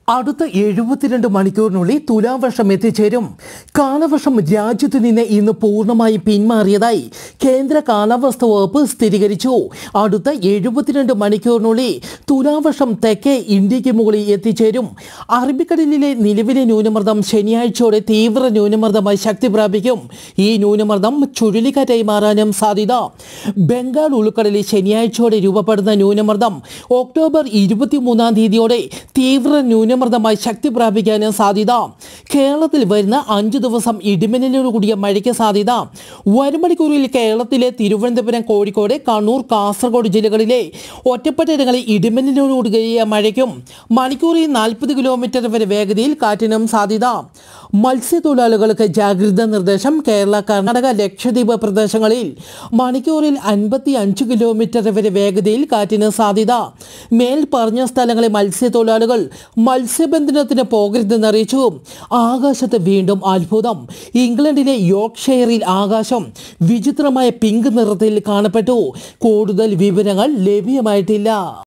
അടുത്ത 72 മണിക്കൂറിനുള്ളിൽ തുലാവർഷം എത്തിച്ചേരും. കാലവർഷം രാജ്യത്തു നിന്ന് ഇന്ന് പൂർണ്ണമായി പിന്മാറിയതായി കേന്ദ്ര കാലാവസ്ഥാ വകുപ്പ് സ്ഥിരീകരിച്ചു. അടുത്ത 72 മണിക്കൂറിനുള്ളിൽ തുലാവർഷം തെക്കേ ഇന്ത്യക്ക് മുകളിൽ എത്തിച്ചേരും. അറബിക്കടലിലെ നിലവിലെ ന്യൂനമർദ്ദം ശനിയാഴ്ചയോടെ തീവ്ര ന്യൂനമർദ്ദമായി ശക്തി പ്രാപിക്കും. ഈ ന്യൂനമർദ്ദം ചുഴലിക്കാറ്റായി മാറാനും സാധ്യത. ബംഗാൾ ഉൾക്കടലിൽ ശനിയാഴ്ചയോടെ രൂപപ്പെടുന്ന ന്യൂനമർദ്ദം ഒക്ടോബർ 23-ാം തീയതിയോടെ തീവ്ര ന്യൂനമർദ്ദമായി ശക്തി പ്രാപിക്കാനും സാധ്യത. കേരളത്തിൽ വരുന്ന 5 ദിവസം ഇടിമിന്നലോട് കൂടിയ മഴയ്ക്ക് സാധ്യത. വരും മണിക്കൂറിൽ കേരളത്തിലെ തിരുവനന്തപുരം, കോഴിക്കോട്, കണ്ണൂർ, കാസർഗോഡ് ജില്ലകളിലെ ഒറ്റപ്പെട്ടയിടങ്ങളിൽ ഇടിമിന്നലോട് കൂടിയ മഴയ്ക്കും മണിക്കൂറിൽ 40 കിലോമീറ്റർ വരെ വേഗതയിൽ കാറ്റിനും സാധ്യത. മത്സ്യത്തൊഴിലാളികൾക്ക് ജാഗ്രതാ നിർദ്ദേശം. കേരള, കർണാടക, ലക്ഷദ്വീപ് പ്രദേശങ്ങളിൽ മണിക്കൂറിൽ 55 കിലോമീറ്റർ വരെ വേഗതയിൽ കാറ്റിന് സാധ്യത. മേൽ പറഞ്ഞ സ്ഥലങ്ങളിൽ മത്സ്യത്തൊഴിലാളികൾ മത്സ്യബന്ധനത്തിന് പോകരുതെന്ന് അറിയിച്ചു. ആകാശത്ത് വീണ്ടും അത്ഭുതം. ഇംഗ്ലണ്ടിലെ യോർക്ക്ഷയറിൽ ആകാശം വിചിത്രമായ പിങ്ക് നിറത്തിൽ കാണപ്പെട്ടു. കൂടുതൽ വിവരങ്ങൾ ലഭ്യമായിട്ടില്ല.